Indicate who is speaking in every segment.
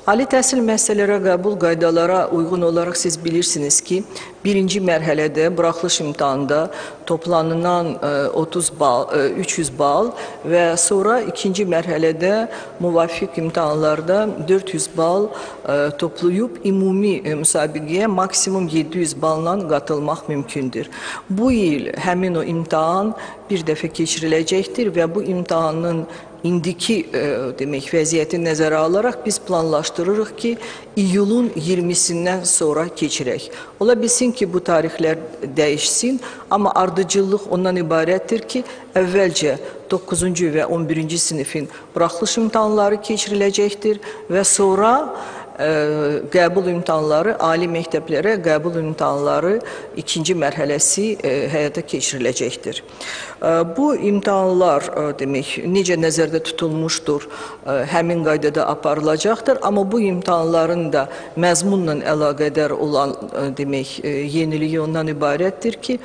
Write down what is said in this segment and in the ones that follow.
Speaker 1: Ali təhsil müəssisələrə qəbul qaydalara uyğun olaraq siz bilirsiniz ki, birinci mərhələdə buraxılış imtahanında toplanılan 300 bal və sonra ikinci mərhələdə müvafiq imtahanlarda 400 bal toplayıb ümumi müsabiqəyə maksimum 700 balla qatılmaq mümkündür. Bu il həmin o imtahan bir dəfə keçiriləcəkdir və bu imtahanın indiki demək vəziyyəti nəzərə alaraq biz planlaşdırırıq ki, iyulun 20-sindən sonra keçirək. Ola bilsin ki, bu tarixlər dəyişsin, amma ardıcıllıq ondan ibarətdir ki, əvvəlcə 9-cu və 11-ci sinifin buraxılış imtahanları keçiriləcəkdir və sonra qəbul imtahanları, ali məktəblərə qəbul imtahanları ikinci mərhələsi həyata keçiriləcəkdir. Bu imtahanlar demək, necə nəzərdə tutulmuşdur, həmin qaydada aparılacaqdır, amma bu imtahanların da məzmunla əlaqədar olan demək, yeniliyi ondan ibarətdir ki,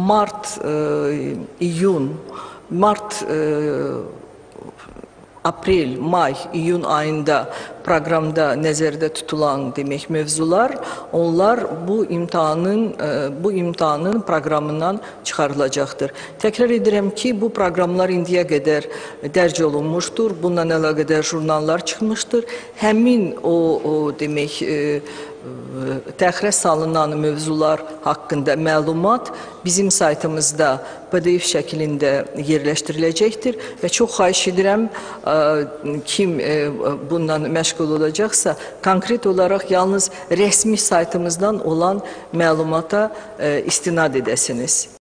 Speaker 1: aprel, may, iyun ayında proqramda nəzərdə tutulan demək mövzular, onlar bu imtahanın proqramından çıxarılacaqdır. Təkrar edirəm ki, bu proqramlar indiyə qədər dərc olunmuşdur, bununla əlaqədar jurnallar çıxmışdır. Həmin o demək təxirə salınan mövzular haqqında məlumat bizim saytımızda PDF şəklində yerləşdiriləcəkdir və çox xahiş edirəm, kim bundan məşğul olacaqsa, konkret olaraq yalnız rəsmi saytımızdan olan məlumata istinad edəsiniz.